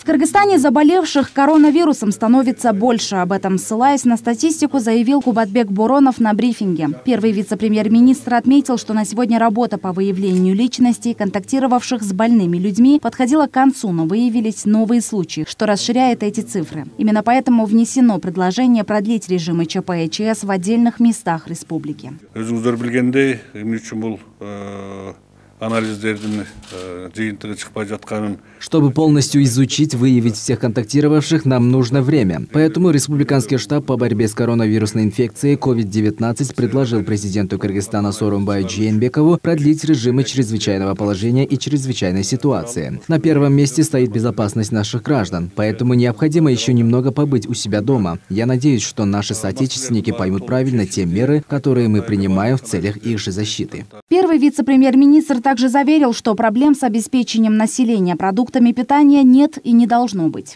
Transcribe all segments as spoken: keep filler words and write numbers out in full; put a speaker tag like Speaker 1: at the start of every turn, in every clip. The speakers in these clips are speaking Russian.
Speaker 1: В Кыргызстане заболевших коронавирусом становится больше. Об этом, ссылаясь на статистику, заявил Кубатбек Боронов на брифинге. Первый вице-премьер-министр отметил, что на сегодня работа по выявлению личностей, контактировавших с больными людьми, подходила к концу, но выявились новые случаи, что расширяет эти цифры. Именно поэтому внесено предложение продлить режимы ЧП и ЧС в отдельных местах республики.
Speaker 2: Чтобы полностью изучить, выявить всех контактировавших, нам нужно время. Поэтому Республиканский штаб по борьбе с коронавирусной инфекцией ковид девятнадцать предложил президенту Кыргызстана Сооронбаю Жээнбекову продлить режимы чрезвычайного положения и чрезвычайной ситуации. На первом месте стоит безопасность наших граждан, поэтому необходимо еще немного побыть у себя дома. Я надеюсь, что наши соотечественники поймут правильно те меры, которые мы принимаем в целях их же защиты.
Speaker 1: Первый вице-премьер-министр также заверил, что проблем с обеспечением населения продуктами питания нет и не должно быть.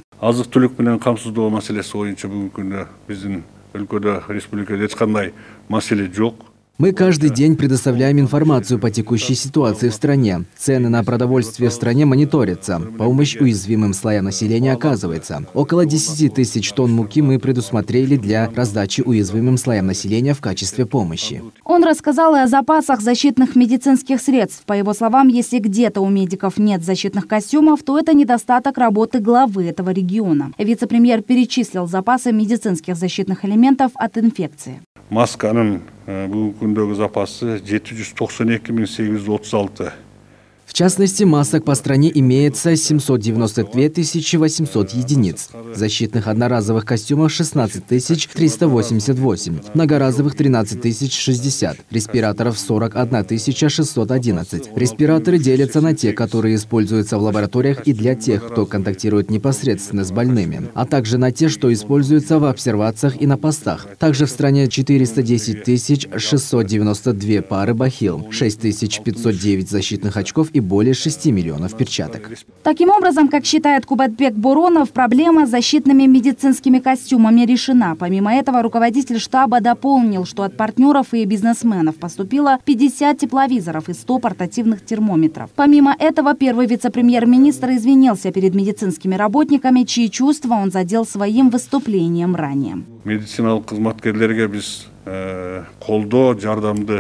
Speaker 2: Мы каждый день предоставляем информацию по текущей ситуации в стране. Цены на продовольствие в стране мониторятся. Помощь уязвимым слоям населения оказывается. Около десяти тысяч тонн муки мы предусмотрели для раздачи уязвимым слоям населения в качестве помощи.
Speaker 1: Он рассказал и о запасах защитных медицинских средств. По его словам, если где-то у медиков нет защитных костюмов, то это недостаток работы главы этого региона. Вице-премьер перечислил запасы медицинских защитных элементов от инфекции.
Speaker 3: Масканын бүгүнкү күндөгү запасы жети жүз токсон эки миң сегиз жүз отуз алты.
Speaker 2: В частности, масок по стране имеется семьсот девяносто две тысячи восемьсот единиц, защитных одноразовых костюмов шестнадцать тысяч триста восемьдесят восемь, многоразовых тринадцать тысяч шестьдесят, респираторов сорок одна тысяча шестьсот одиннадцать. Респираторы делятся на те, которые используются в лабораториях и для тех, кто контактирует непосредственно с больными, а также на те, что используются в обсервациях и на постах. Также в стране четыреста десять тысяч шестьсот девяносто две пары бахил, шесть тысяч пятьсот девять защитных очков и более шести миллионов перчаток.
Speaker 1: Таким образом, как считает Кубатбек Боронов, проблема с защитными медицинскими костюмами решена. Помимо этого, руководитель штаба дополнил, что от партнеров и бизнесменов поступило пятьдесят тепловизоров и сто портативных термометров. Помимо этого, первый вице-премьер-министр извинился перед медицинскими работниками, чьи чувства он задел своим выступлением ранее.
Speaker 3: Медициналық қызматкерлерге біз қолдоо, жардамды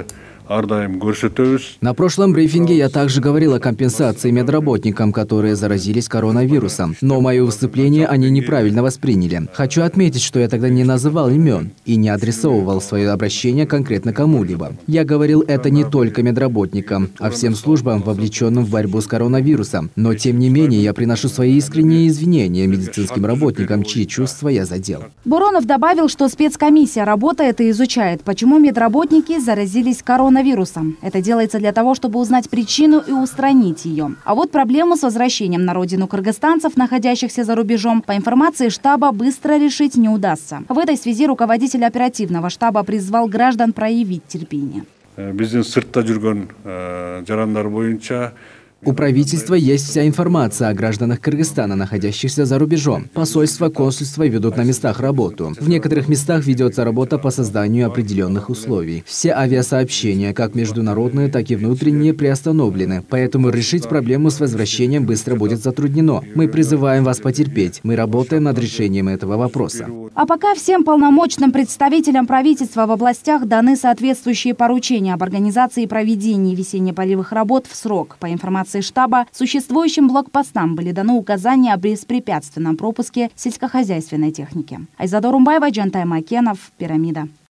Speaker 2: На прошлом брифинге я также говорил о компенсации медработникам, которые заразились коронавирусом. Но мое выступление они неправильно восприняли. Хочу отметить, что я тогда не называл имен и не адресовывал свое обращение конкретно кому-либо. Я говорил это не только медработникам, а всем службам, вовлеченным в борьбу с коронавирусом. Но тем не менее я приношу свои искренние извинения медицинским работникам, чьи чувства я задел.
Speaker 1: Боронов добавил, что спецкомиссия работает и изучает, почему медработники заразились коронавирусом. Вирусом. Это делается для того, чтобы узнать причину и устранить ее. А вот проблему с возвращением на родину кыргызстанцев, находящихся за рубежом, по информации штаба, быстро решить не удастся. В этой связи руководитель оперативного штаба призвал граждан проявить терпение.
Speaker 2: У правительства есть вся информация о гражданах Кыргызстана, находящихся за рубежом. Посольства, консульства ведут на местах работу. В некоторых местах ведется работа по созданию определенных условий. Все авиасообщения, как международные, так и внутренние, приостановлены. Поэтому решить проблему с возвращением быстро будет затруднено. Мы призываем вас потерпеть. Мы работаем над решением этого вопроса.
Speaker 1: А пока всем полномочным представителям правительства в областях даны соответствующие поручения об организации и проведении весенне-полевых работ в срок. По информации штаба, существующим блокпостам были даны указания о беспрепятственном пропуске сельскохозяйственной техники. Айзада Урумбаева, Джантай Макенов, Пирамида.